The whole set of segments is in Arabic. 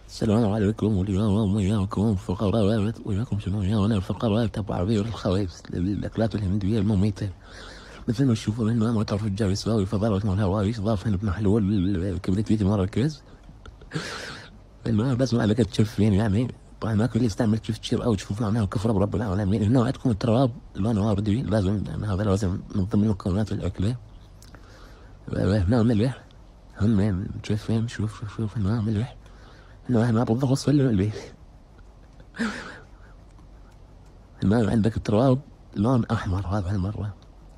السلام عليكم واليوم وياكم فقرات وياكم شنو انا الفقرات تبع عربية الخبيث الاكلات الهندية المميتة. مثل ما تشوفون هنا ما تعرف الجو يساوي فضلت مع الهواء يضاف هنا ابن حلول كبريت بيتي مركز. المهم بس ما لقيت تشوفين يعني. طبعا ما كل يستعمل تشير او تشوف معناها كفر برب العالمين. هنا عندكم التراب اللي انا واردي لازم هذا لازم من ضمن مكونات الاكله. هنا ملح هم تشوفين شوف هنا ملح. هنا بالضبط وصف الملح. هنا عندك التراب لون احمر هذا هالمره.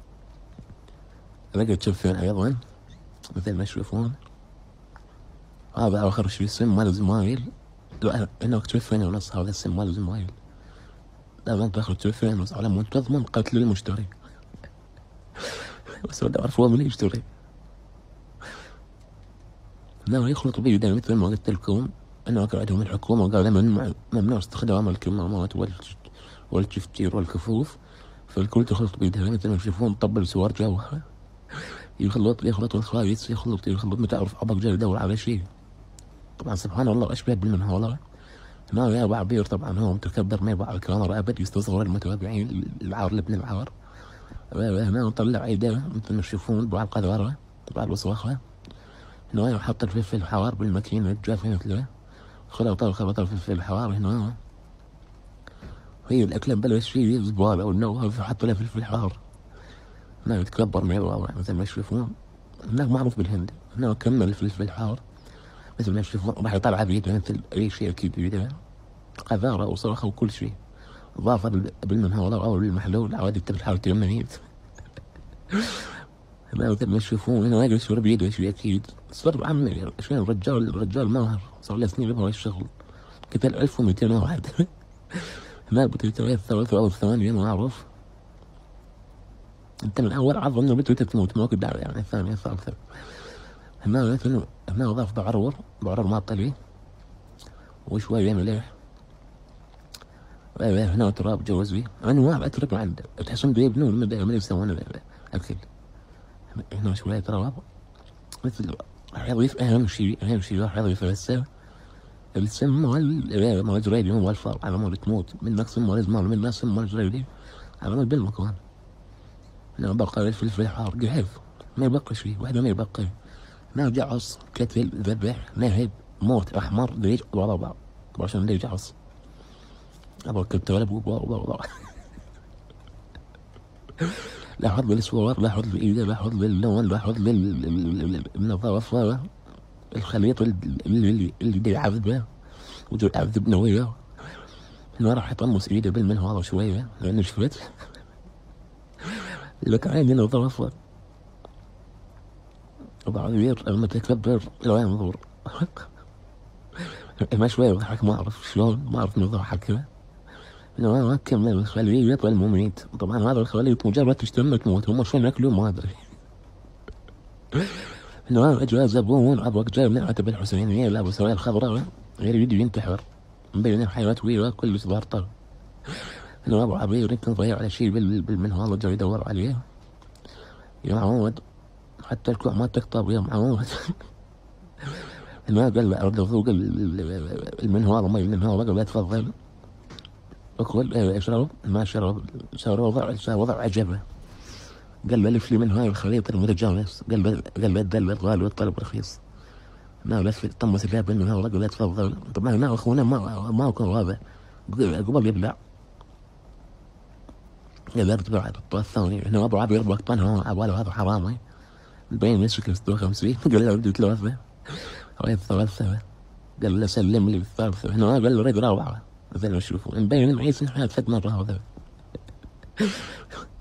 بقى تشوفين ايضا مثل ما تشوفون هذا اخر شيء السم مال الزمايل. هنا تشوفين ونص هذا السم مال الزمايل. لازم تاخذ تشوفين ونص على مود تضمن قتل المشتري. بس ولا اعرف هو من يشتري. هنا يخلط بيده مثل ما قلت لكم انه اكل عندهم الحكومه قال ممنوع استخدام الكمامات والتفجير والكفوف. فالكل تخلط بيده مثل ما تشوفون طبل سوار جوها. يخلط الخايس يخلط ما تعرف عبق جاي يدور على شيء. طبعا سبحان الله اشبه بالمنهولة. ما يا بعبير طبعا هو متكبر ما يبع الكاميرا ابد يستصغر المتابعين العار لابن العار. هنا طلع عيده مثل ما تشوفون بعض القذاره بعض الوسواخه. هنا حط الفلفل الحار بالماكينه الجافه مثله. خلط الفلفل الحار هنا. هي الاكله بلش فيه زباله والنوى حط له فلفل حار. هنا يتكبر ما يضوى مثل ما تشوفون. هناك معروف بالهند. هنا كمل الفلفل الحار مثل ما تشوفون راح يطلع بيده مثل اي شيء اكيد بيده. قذاره وصرخه وكل شيء. ضاف بالمنهولة او بالمحلول عوادي تحاول تمنيت. هنا مثل ما تشوفون هنا يجلس يشرب بيده شيء اكيد. صار عمي عشان الرجال ماهر صار له سنين يبغى الشغل. قتل 1200 واحد. هنا بتويتر الثلاثة او الثمانية ما اعرف. انت من اول عرض انه بتويتر تموت ماكو دعوه يعني الثانية الثالثة. هنا ضاف بعرور ما طلي وشوية ملح. هنا تراب جوزي انواع اترك عنده تحسون بيبنون ما يسوون اكل. هنا شوية تراب مثل راح يضيف اهم شيء راح يضيف السم مال جريدي والفار على مود تموت من نقص مال زمان من ناس مال جريدي على مود بالمكان. هنا بقى الفلفل الحار قحف ما يبقى شيء واحد ما يبقى. هنا جعص كتل ذبح نهب موت احمر دريج ورا بعض عشان ليه جعص. ابغى كنت غلب لاحظ بالصور لاحظ بالايده لاحظ باللون لاحظ بالنظافه. الخليط اللي يعذبه وجو يعذب نويه. هنا راح يطمس ايده بالمنهار شويه لانه شفت. لك عيني نظافه. وبعد يغير لما تكبر لا ينظر. ما شويه يضحك ما اعرف شلون ما اعرف انه يضحك كذا. ما كمل الخلية يطلع المميت. طبعا هذا الخلية مجرد تشتم تموت هم شلون ياكلون ما ادري. انه اجى زبون عبق جاي من عتب الحسينية لابس رايه الخضراء غير يدي ينتحر مبين الحيوانات وياه كل صغار طر. انه ابو عبير يمكن ضيع على شيء بالمنهار جاي يدور عليه. يا معود حتى الكوع ما تقطع يا معود. ما قال له ارد فوق المنهار ما المنهار قال لا تفضل اقول اشرب ما شرب وضع عجبه. قال الف لي من هاي الخليط المتجانس قال الدل الغالي والطلب رخيص. ما لف طمس الباب من هذا قال تفضل. طبعا هنا اخونا ما كان هذا قبل يبلع. قال تبع الطاقه الثاني هنا ابو عبد يربط طنها عباله هذا حرامي مبين مسك 56 قال له بدي ثلاثه هاي الثلاثه قال له سلم لي بالثالثه. هنا قال له ريد رابعه مثل ما تشوفون مبين معيس حياة فد مره هذا.